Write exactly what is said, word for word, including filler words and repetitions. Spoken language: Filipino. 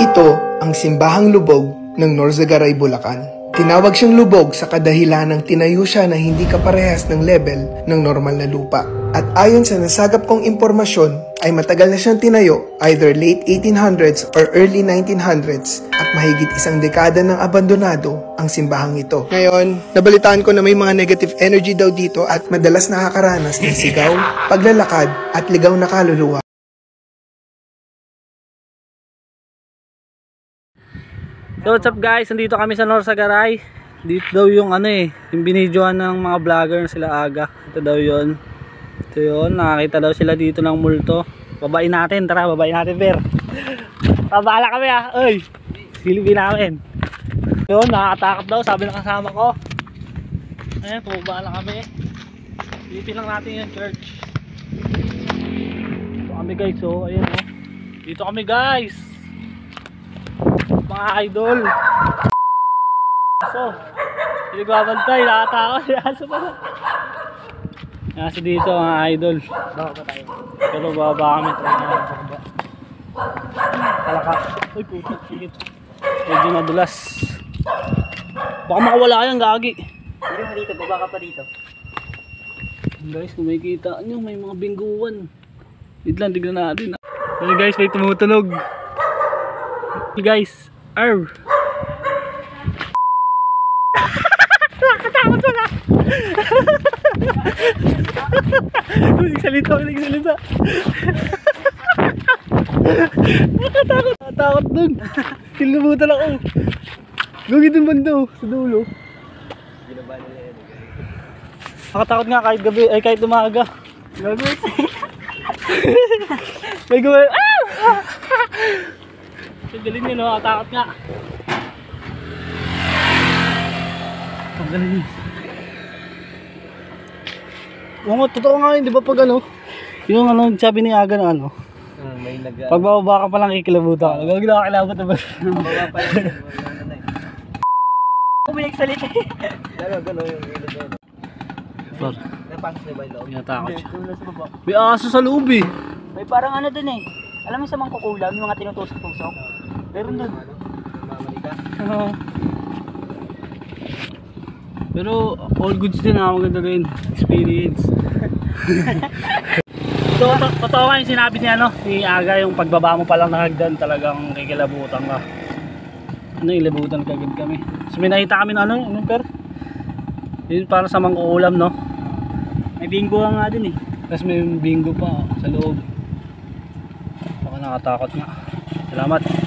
Ito ang simbahang lubog ng Norzagaray, Bulacan. Tinawag siyang lubog sa kadahilanang tinayo siya na hindi kaparehas ng level ng normal na lupa. At ayon sa nasagap kong impormasyon, ay matagal na siyang tinayo, either late eighteen hundreds or early nineteen hundreds, at mahigit isang dekada ng abandonado ang simbahang ito. Ngayon, nabalitaan ko na may mga negative energy daw dito at madalas nakakaranas ng sigaw, paglalakad at ligaw na kaluluwa. So what's up guys, nandito kami sa Norzagaray. Dito daw yung ano eh, yung binidyohan ng mga vlogger na sila Aga. Ito daw yun. Ito yun, nakakita daw sila dito ng multo. Babain natin, tara babain natin per. Pabala kami ah, oy. Silipin namin. Yun, nakakatakot daw, sabi ng kasama ko. Ayan, pumabala kami. Silipin lang natin yung church. Dito kami guys, oh, ayan oh. Dito kami guys. Mga idol. So, hindi ko babantay, nakatakot. Aso pa na. Aso dito mga idol. Baka pa tayo. Pero bababa kami. Talakas. Uy puto, sigit. Medyo madulas. Baka makawala kayang gagi. Hindi mo dito, baba ka pa dito. Guys, kung makikita nyo, may mga bingguan. Wait lang, tignan natin. Hey guys, may tumutunog. Hey guys. Arr! Nakatakot wala! Huwag salita, huwag salita! Nakatakot! Nakatakot dun! Kilubutan ako! Gawin dun banda sa dulo! Nakatakot nga kahit gabi, ay kahit umaga! Gagawin! May gawin! Ah! Tanggalin nyo, no? Atakot nga. Tanggalin nyo. Oo nga, totoo nga yun, di ba pag ano? Yung ano, sabi ni Aga na ano? Hmm, may nag... Pag bababa ka palang kikilabutan ka. Gawag na kakilabot na ba? Bababa pa lang. Kung may nagsalita. Gano'n, gano'n yung ilog yun. Par. Napasok na ba yung loob? Pinatakot siya. May aso sa loob eh. May parang ano dun eh. Alam mo sa mga kukulam, yung mga tinutusok-tusok? Meron dun. Oo. Pero all goods din ha, maganda rin. Experience. So, totoo nga yung sinabi ni ano, ni Aga, yung pagbaba mo palang nakagdan talagang kikilabutan ka. Ano, ilabutan kagad kami. So may nakita kami na ano, ano per? Yun para sa mangkukulam, no? May bingo nga dun eh. Tapos may bingo pa oh, sa loob. Baka nakatakot nga. Salamat.